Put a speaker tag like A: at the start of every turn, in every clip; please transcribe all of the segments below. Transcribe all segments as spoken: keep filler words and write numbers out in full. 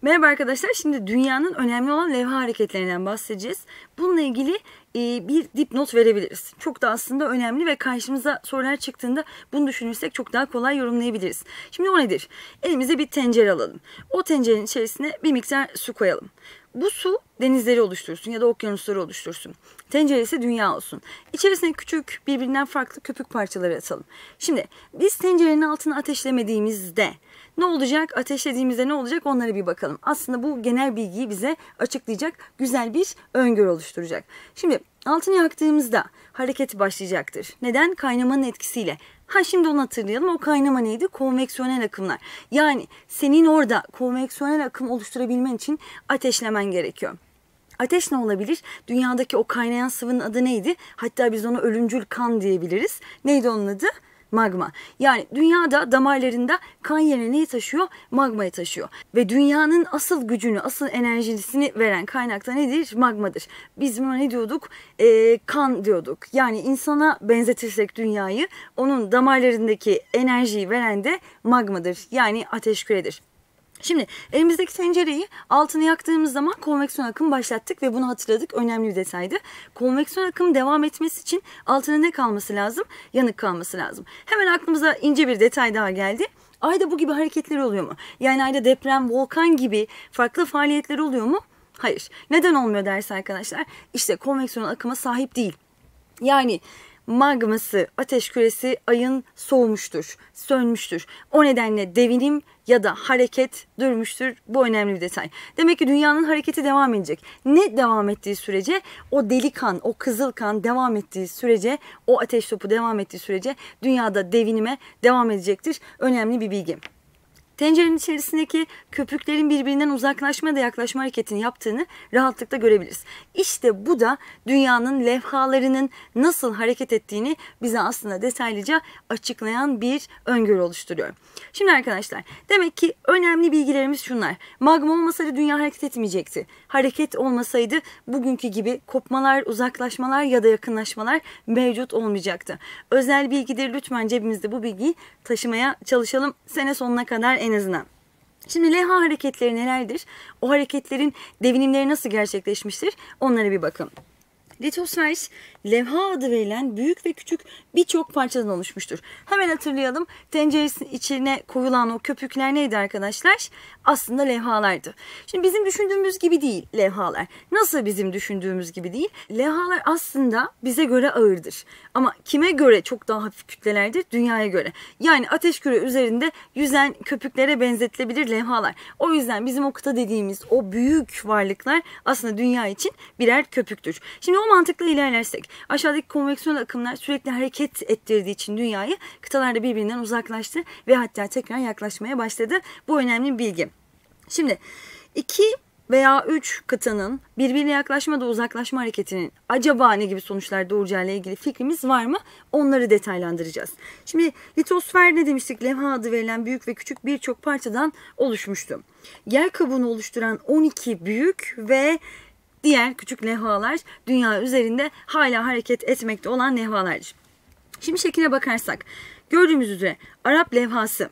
A: Merhaba arkadaşlar. Şimdi dünyanın önemli olan levha hareketlerinden bahsedeceğiz. Bununla ilgili e, bir dipnot verebiliriz. Çok da aslında önemli ve karşımıza sorular çıktığında bunu düşünürsek çok daha kolay yorumlayabiliriz. Şimdi o nedir? Elimize bir tencere alalım. O tencerenin içerisine bir miktar su koyalım. Bu su denizleri oluştursun ya da okyanusları oluştursun. Tencere ise dünya olsun. İçerisine küçük, birbirinden farklı köpük parçaları atalım. Şimdi biz tencerenin altını ateşlemediğimizde ne olacak? Ateşlediğimizde ne olacak? Onlara bir bakalım. Aslında bu genel bilgiyi bize açıklayacak güzel bir öngörü oluşturacak. Şimdi altını yaktığımızda hareket başlayacaktır. Neden? Kaynamanın etkisiyle. Ha şimdi onu hatırlayalım. O kaynama neydi? Konveksiyonel akımlar. Yani senin orada konveksiyonel akım oluşturabilmen için ateşlemen gerekiyor. Ateş ne olabilir? Dünyadaki o kaynayan sıvının adı neydi? Hatta biz ona ölümcül kan diyebiliriz. Neydi onun adı? Magma. Yani dünyada damarlarında kan yerine neyi taşıyor? Magmayı taşıyor. Ve dünyanın asıl gücünü, asıl enerjisini veren kaynak da nedir? Magmadır. Biz buna ne diyorduk? Ee, kan diyorduk. Yani insana benzetirsek dünyayı, onun damarlarındaki enerjiyi veren de magmadır. Yani ateş küredir. Şimdi elimizdeki tencereyi altını yaktığımız zaman konveksiyon akım başlattık ve bunu hatırladık. Önemli bir detaydı. Konveksiyon akım devam etmesi için altına ne kalması lazım? Yanık kalması lazım. Hemen aklımıza ince bir detay daha geldi. Ayda bu gibi hareketler oluyor mu? Yani ayda deprem, volkan gibi farklı faaliyetler oluyor mu? Hayır. Neden olmuyor derse arkadaşlar? İşte konveksiyon akıma sahip değil. Yani magması, ateş küresi ayın soğumuştur, sönmüştür. O nedenle devinim ya da hareket durmuştur. Bu önemli bir detay. Demek ki dünyanın hareketi devam edecek. Ne devam ettiği sürece, o deli kan, o kızıl kan devam ettiği sürece, o ateş topu devam ettiği sürece dünyada devinime devam edecektir. Önemli bir bilgi. Tencerenin içerisindeki köpüklerin birbirinden uzaklaşma da yaklaşma hareketini yaptığını rahatlıkla görebiliriz. İşte bu da dünyanın levhalarının nasıl hareket ettiğini bize aslında detaylıca açıklayan bir öngörü oluşturuyor. Şimdi arkadaşlar, demek ki önemli bilgilerimiz şunlar. Magma olmasaydı dünya hareket etmeyecekti. Hareket olmasaydı bugünkü gibi kopmalar, uzaklaşmalar ya da yakınlaşmalar mevcut olmayacaktı. Özel bilgidir, lütfen cebimizde bu bilgiyi taşımaya çalışalım sene sonuna kadar en azından. Şimdi levha hareketleri nelerdir? O hareketlerin devinimleri nasıl gerçekleşmiştir? Onlara bir bakalım. Litosfer, levha adı verilen büyük ve küçük birçok parçadan oluşmuştur. Hemen hatırlayalım. Tenceresinin içine koyulan o köpükler neydi arkadaşlar? Aslında levhalardı. Şimdi bizim düşündüğümüz gibi değil levhalar. Nasıl bizim düşündüğümüz gibi değil? Levhalar aslında bize göre ağırdır. Ama kime göre çok daha hafif kütlelerdir? Dünyaya göre. Yani ateş küre üzerinde yüzen köpüklere benzetilebilir levhalar. O yüzden bizim o kıta dediğimiz o büyük varlıklar aslında dünya için birer köpüktür. Şimdi o mantıkla ilerlersek, aşağıdaki konveksiyon akımlar sürekli hareket ettirdiği için dünyayı, kıtalar da birbirinden uzaklaştı ve hatta tekrar yaklaşmaya başladı. Bu önemli bir bilgi. Şimdi iki veya üç kıtanın birbirine yaklaşma da uzaklaşma hareketinin acaba ne gibi sonuçlar doğuracağıyla ilgili fikrimiz var mı? Onları detaylandıracağız. Şimdi litosfer ne demiştik? Levha adı verilen büyük ve küçük birçok parçadan oluşmuştu. Yer kabuğunu oluşturan on iki büyük ve diğer küçük levhalar dünya üzerinde hala hareket etmekte olan levhalardır. Şimdi şekline bakarsak gördüğümüz üzere Arap levhası,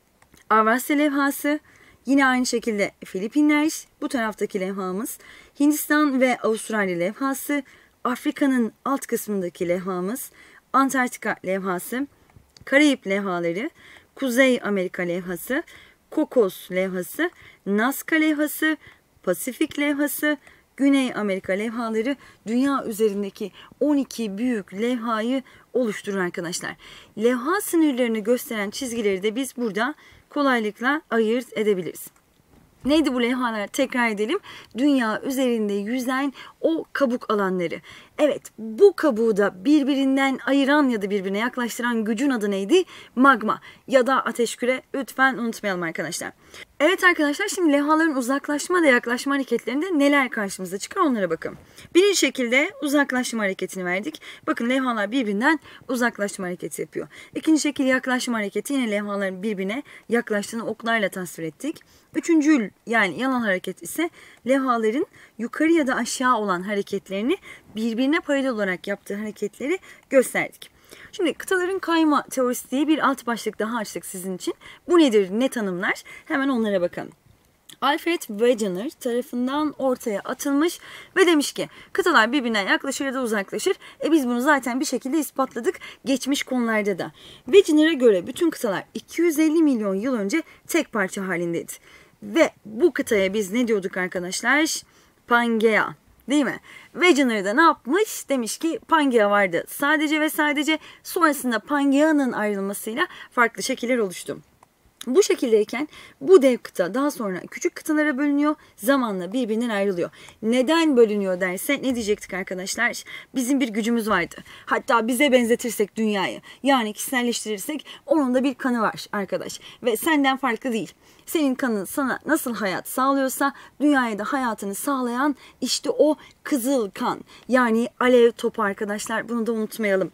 A: Avrasya levhası, yine aynı şekilde Filipinler, bu taraftaki levhamız, Hindistan ve Avustralya levhası, Afrika'nın alt kısmındaki levhamız, Antarktika levhası, Karayip levhaları, Kuzey Amerika levhası, Kokos levhası, Nazca levhası, Pasifik levhası, Güney Amerika levhaları dünya üzerindeki on iki büyük levhayı oluşturur arkadaşlar. Levha sınırlarını gösteren çizgileri de biz burada kolaylıkla ayırt edebiliriz. Neydi bu levhalar? Tekrar edelim. Dünya üzerinde yüzen o kabuk alanları. Evet, bu kabuğu da birbirinden ayıran ya da birbirine yaklaştıran gücün adı neydi? Magma ya da ateş küre. Lütfen unutmayalım arkadaşlar. Evet arkadaşlar, şimdi levhaların uzaklaşma ve yaklaşma hareketlerinde neler karşımıza çıkar onlara bakın. Birinci şekilde uzaklaşma hareketini verdik. Bakın levhalar birbirinden uzaklaşma hareketi yapıyor. İkinci şekil yaklaşma hareketi, yine levhaların birbirine yaklaştığını oklarla tasvir ettik. Üçüncül yani yanal hareket ise levhaların yukarı ya da aşağı olan hareketlerini birbirine paralel olarak yaptığı hareketleri gösterdik. Şimdi kıtaların kayma teorisi diye bir alt başlık daha açtık sizin için. Bu nedir, ne tanımlar? Hemen onlara bakalım. Alfred Wegener tarafından ortaya atılmış ve demiş ki kıtalar birbirine yaklaşır ya da uzaklaşır. E biz bunu zaten bir şekilde ispatladık geçmiş konularda da. Wegener'a göre bütün kıtalar iki yüz elli milyon yıl önce tek parça halindeydi. Ve bu kıtaya biz ne diyorduk arkadaşlar? Pangea. Değil mi? Wegener da ne yapmış? Demiş ki Pangea vardı sadece ve sadece, sonrasında Pangea'nın ayrılmasıyla farklı şekiller oluştu. Bu şekildeyken bu dev kıta daha sonra küçük kıtalara bölünüyor, zamanla birbirinden ayrılıyor. Neden bölünüyor derse ne diyecektik arkadaşlar? Bizim bir gücümüz vardı. Hatta bize benzetirsek dünyayı, yani kişiselleştirirsek onun da bir kanı var arkadaş. Ve senden farklı değil. Senin kanın sana nasıl hayat sağlıyorsa dünyaya da hayatını sağlayan işte o kızıl kan. Yani alev topu arkadaşlar, bunu da unutmayalım.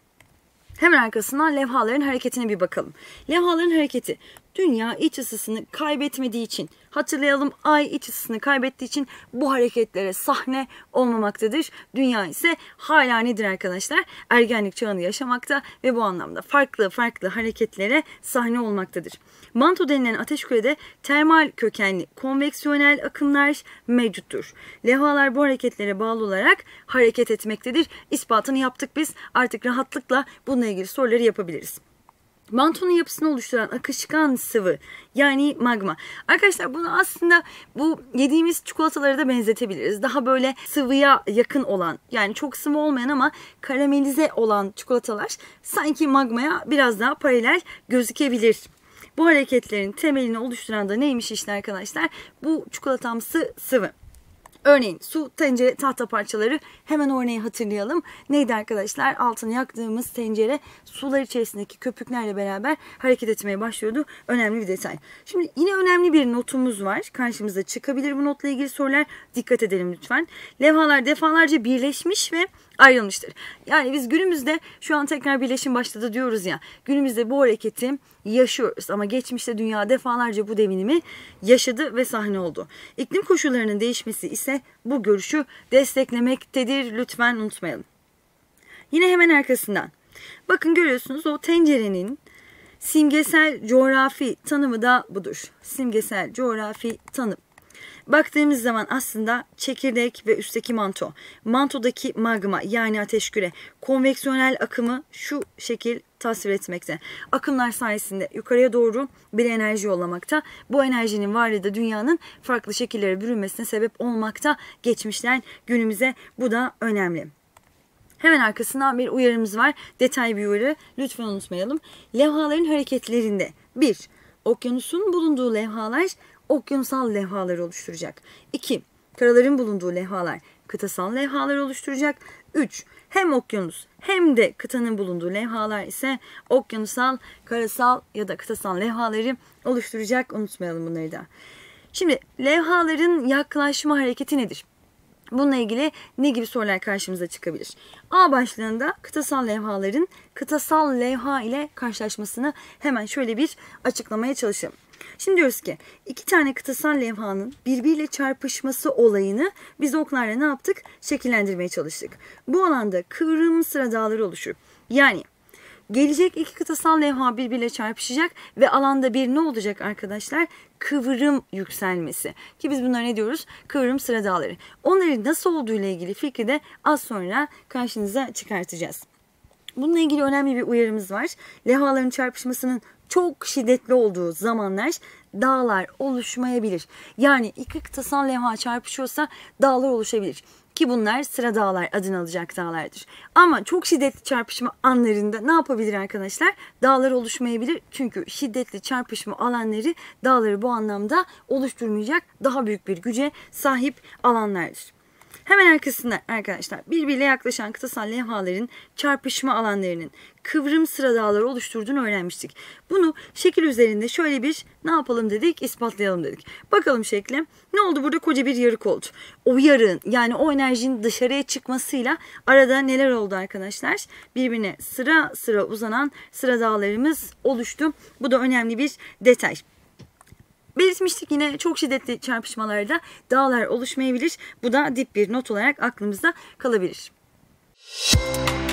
A: Hemen arkasından levhaların hareketine bir bakalım. Levhaların hareketi dünya iç ısısını kaybetmediği için, hatırlayalım, ay iç ısısını kaybettiği için bu hareketlere sahne olmamaktadır. Dünya ise hala nedir arkadaşlar? Ergenlik çağını yaşamakta ve bu anlamda farklı farklı hareketlere sahne olmaktadır. Manto denilen ateşkürede termal kökenli konveksiyonel akımlar mevcuttur. Levhalar bu hareketlere bağlı olarak hareket etmektedir. İspatını yaptık biz. Artık rahatlıkla bununla ilgili soruları yapabiliriz. Mantonun yapısını oluşturan akışkan sıvı, yani magma. Arkadaşlar bunu aslında bu yediğimiz çikolatalara da benzetebiliriz. Daha böyle sıvıya yakın olan, yani çok sıvı olmayan ama karamelize olan çikolatalar sanki magmaya biraz daha paralel gözükebilir. Bu hareketlerin temelini oluşturan da neymiş işte arkadaşlar? Bu çikolatamsı sıvı. Örneğin su, tencere, tahta parçaları, hemen örneği hatırlayalım. Neydi arkadaşlar? Altını yaktığımız tencere sular içerisindeki köpüklerle beraber hareket etmeye başlıyordu. Önemli bir detay. Şimdi yine önemli bir notumuz var. Karşımıza çıkabilir bu notla ilgili sorular. Dikkat edelim lütfen. Levhalar defalarca birleşmiş ve ayrılmıştır. Yani biz günümüzde şu an tekrar birleşim başladı diyoruz ya. Günümüzde bu hareketi yaşıyoruz ama geçmişte dünya defalarca bu devinimi yaşadı ve sahne oldu. İklim koşullarının değişmesi ise bu görüşü desteklemektedir. Lütfen unutmayalım. Yine hemen arkasından. Bakın görüyorsunuz o tencerenin simgesel coğrafi tanımı da budur. Simgesel coğrafi tanım. Baktığımız zaman aslında çekirdek ve üstteki manto, mantodaki magma yani ateşküre, konveksiyonel akımı şu şekil tasvir etmekte. Akımlar sayesinde yukarıya doğru bir enerji yollamakta. Bu enerjinin varlığı da dünyanın farklı şekillere bürünmesine sebep olmakta. Geçmişten günümüze bu da önemli. Hemen arkasından bir uyarımız var. Detay bir uyarı. Lütfen unutmayalım. Levhaların hareketlerinde bir Okyanusun bulunduğu levhalar okyanusal levhaları oluşturacak. iki Karaların bulunduğu levhalar kıtasal levhalar oluşturacak. üç Hem okyanus hem de kıtanın bulunduğu levhalar ise okyanusal, karasal ya da kıtasal levhaları oluşturacak. Unutmayalım bunları da. Şimdi levhaların yaklaşma hareketi nedir? Bununla ilgili ne gibi sorular karşımıza çıkabilir? A başlığında kıtasal levhaların kıtasal levha ile karşılaşmasını hemen şöyle bir açıklamaya çalışalım. Şimdi diyoruz ki iki tane kıtasal levhanın birbiriyle çarpışması olayını biz oklarla ne yaptık? Şekillendirmeye çalıştık. Bu alanda kıvrım sıra dağları oluşur. Yani gelecek iki kıtasal levha birbiriyle çarpışacak ve alanda bir ne olacak arkadaşlar? Kıvrım yükselmesi. Ki biz bunlara ne diyoruz? Kıvrım sıra dağları. Onların nasıl olduğu ile ilgili fikri de az sonra karşınıza çıkartacağız. Bununla ilgili önemli bir uyarımız var. Levhaların çarpışmasının çok şiddetli olduğu zamanlar dağlar oluşmayabilir. Yani iki kıtasal levha çarpışıyorsa dağlar oluşabilir. Ki bunlar sıra dağlar adını alacak dağlardır. Ama çok şiddetli çarpışma anlarında ne yapabilir arkadaşlar? Dağlar oluşmayabilir. Çünkü şiddetli çarpışma alanları dağları bu anlamda oluşturmayacak daha büyük bir güce sahip alanlardır. Hemen arkasında arkadaşlar birbiriyle yaklaşan kıtasal levhaların çarpışma alanlarının kıvrım sıra dağları oluşturduğunu öğrenmiştik. Bunu şekil üzerinde şöyle bir ne yapalım dedik, ispatlayalım dedik. Bakalım şekli. Ne oldu? Burada koca bir yarık oldu. O yarığın yani o enerjinin dışarıya çıkmasıyla arada neler oldu arkadaşlar? Birbirine sıra sıra uzanan sıra dağlarımız oluştu. Bu da önemli bir detay. Belirtmiştik yine çok şiddetli çarpışmalarda dağlar oluşmayabilir. Bu da dip bir not olarak aklımızda kalabilir.